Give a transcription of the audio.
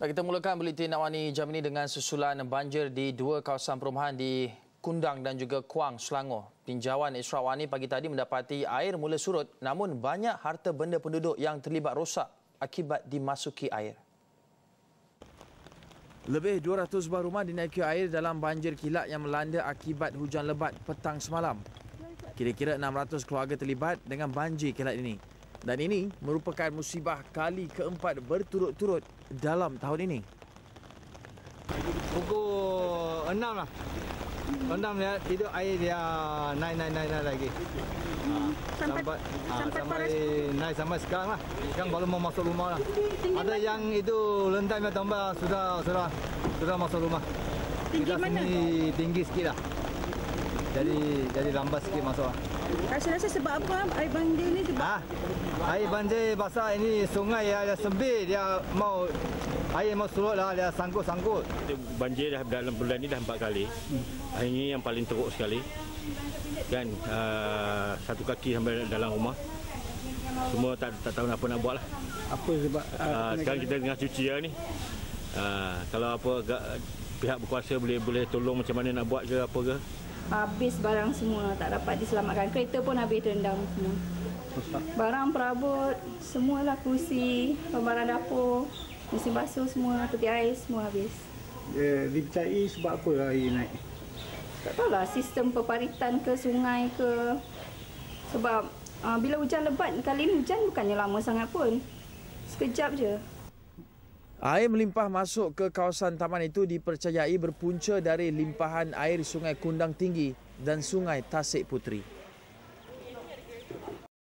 Kita mulakan buletin Awani jam ini dengan susulan banjir di dua kawasan perumahan di Kundang dan juga Kuang, Selangor. Tinjauan Isra Awani pagi tadi mendapati air mula surut, namun banyak harta benda penduduk yang terlibat rosak akibat dimasuki air. Lebih 200 buah rumah dinaiki air dalam banjir kilat yang melanda akibat hujan lebat petang semalam. Kira-kira 600 keluarga terlibat dengan banjir kilat ini. Dan ini merupakan musibah kali keempat berturut-turut dalam tahun ini. Pukul 6 lah. 6 dia tidur air dia naik lagi. Sampai naik sampai sekarang lah. Yang baru mau masuk rumah lah. Ada yang itu lantai tambah sudah masuk rumah. Kita sini tinggi sikit lah. Jadi lambat sikit masuk lah. Rasa-rasa sebab apa air banjir ni? Air banjir basah ini sungai ada sempit, dia mau air mau surut lah, dia sangkut. Banjir dah dalam bulan ni dah 4 kali. Hari ini yang paling teruk sekali. Kan satu kaki sampai dalam rumah. Semua tak tahu apa nak buat lah. Apa sebab sekarang kita tengah cuci ni. Kalau apa pihak berkuasa boleh tolong macam mana nak buat ke apa ke. Habis barang semua, tak dapat diselamatkan. Kereta pun habis rendam semua. Barang perabot, semualah kursi, barang dapur, mesin basuh semua, peti air semua habis. Dipercayai sebab apa air naik? Tak tahulah sistem peparitan ke sungai ke. Sebab bila hujan lebat, kali ni hujan bukannya lama sangat pun. Sekejap je. Air melimpah masuk ke kawasan taman itu dipercayai berpunca dari limpahan air Sungai Kundang Tinggi dan Sungai Tasik Puteri.